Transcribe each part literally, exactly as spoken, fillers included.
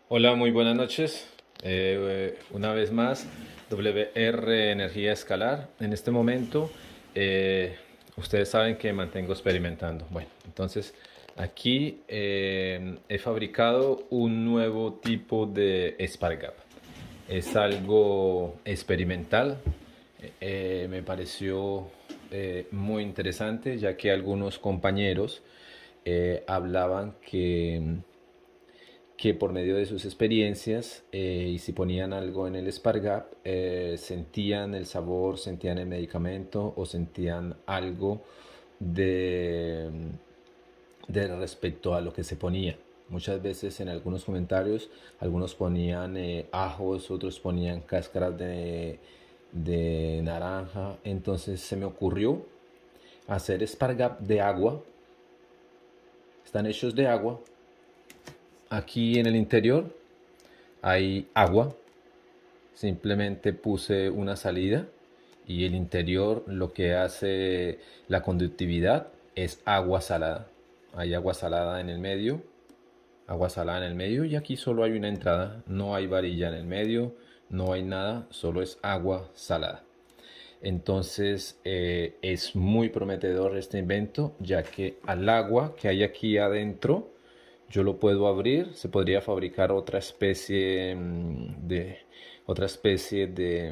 Hola, muy buenas noches. Eh, eh, una vez más, W R Energía Escalar. En este momento, eh, ustedes saben que mantengo experimentando. Bueno, entonces aquí eh, he fabricado un nuevo tipo de Spargap. Es algo experimental. Eh, me pareció eh, muy interesante, ya que algunos compañeros eh, hablaban que que por medio de sus experiencias eh, y si ponían algo en el Spargap, eh, sentían el sabor, sentían el medicamento o sentían algo de, de respecto a lo que se ponía. Muchas veces en algunos comentarios, algunos ponían eh, ajos, otros ponían cáscaras de, de naranja. Entonces se me ocurrió hacer Spargap de agua. Están hechos de agua. Aquí en el interior hay agua. Simplemente puse una salida y el interior lo que hace la conductividad es agua salada. Hay agua salada en el medio, agua salada en el medio y aquí solo hay una entrada, no hay varilla en el medio, no hay nada, solo es agua salada. Entonces eh, es muy prometedor este invento, ya que al agua que hay aquí adentro yo lo puedo abrir. Se podría fabricar otra especie mm, de otra especie de,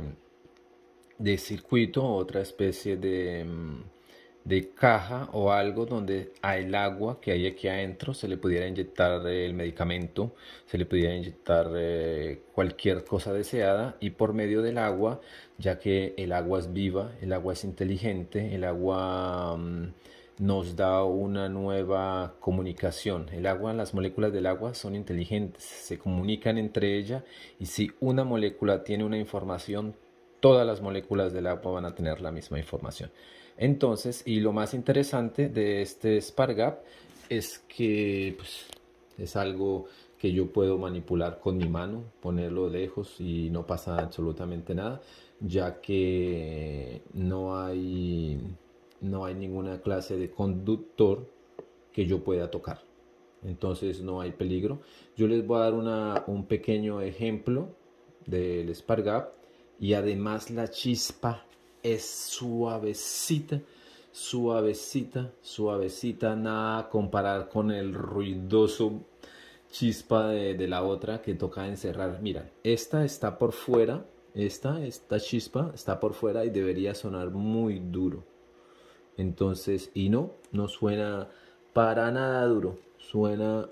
de circuito, otra especie de, mm, de caja o algo donde al agua que hay aquí adentro se le pudiera inyectar el medicamento, se le pudiera inyectar eh, cualquier cosa deseada y por medio del agua, ya que el agua es viva, el agua es inteligente, el agua mm, nos da una nueva comunicación. El agua, las moléculas del agua son inteligentes, se comunican entre ellas y si una molécula tiene una información, todas las moléculas del agua van a tener la misma información. Entonces, y lo más interesante de este Spargap es que pues, es algo que yo puedo manipular con mi mano, ponerlo lejos y no pasa absolutamente nada, ya que no hay, no hay ninguna clase de conductor que yo pueda tocar. Entonces no hay peligro. Yo les voy a dar una, un pequeño ejemplo del Spargap y además la chispa es suavecita, suavecita, suavecita, nada a comparar con el ruidoso chispa de, de la otra que toca encerrar. Mira, esta está por fuera, esta, esta chispa está por fuera y debería sonar muy duro. Entonces, y no, no suena para nada duro, suena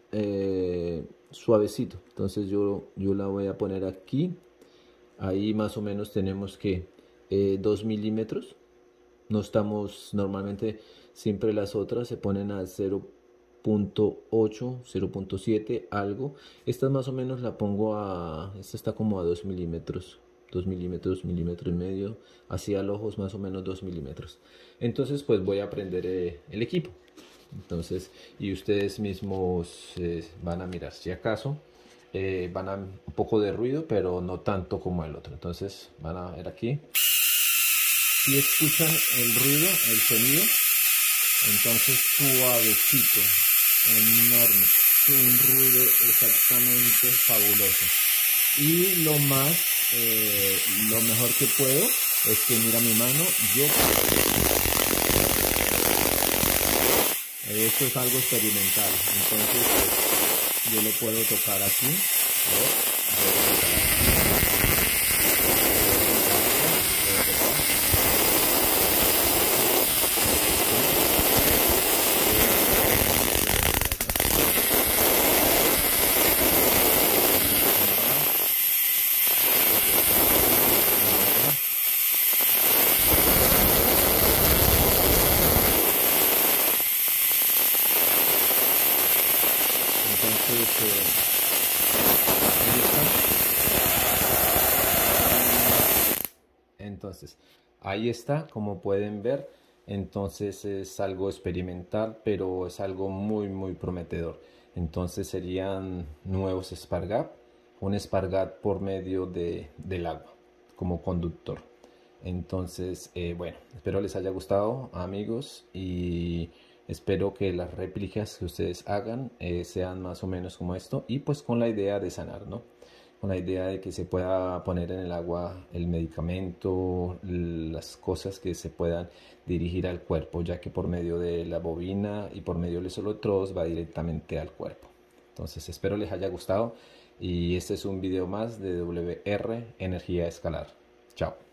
eh, suavecito. Entonces yo, yo la voy a poner aquí. Ahí más o menos tenemos que eh, dos milímetros. No estamos normalmente, siempre las otras se ponen a cero punto ocho, cero punto siete, algo. Esta más o menos la pongo a, esta está como a dos milímetros, dos milímetros, milímetro y medio, hacia los ojos más o menos dos milímetros. Entonces pues voy a prender eh, el equipo. Entonces, y ustedes mismos eh, van a mirar si acaso eh, van a un poco de ruido, pero no tanto como el otro. Entonces van a ver aquí y escuchan el ruido, el sonido. Entonces suavecito, enorme, un ruido exactamente fabuloso. Y lo más, eh, lo mejor que puedo es que mira mi mano, yo esto es algo experimental, entonces pues, yo lo puedo tocar aquí. Entonces, eh, ahí está. Entonces, ahí está, como pueden ver. Entonces es algo experimental, pero es algo muy, muy prometedor. Entonces serían nuevos Spargap, un Spargap por medio de, del agua, como conductor. Entonces, eh, bueno, espero les haya gustado, amigos, y Espero que las réplicas que ustedes hagan eh, sean más o menos como esto, y pues con la idea de sanar, ¿no? Con la idea de que se pueda poner en el agua el medicamento, las cosas que se puedan dirigir al cuerpo, ya que por medio de la bobina y por medio de los electrodos va directamente al cuerpo. Entonces espero les haya gustado, y este es un video más de W R Energía Escalar. Chao.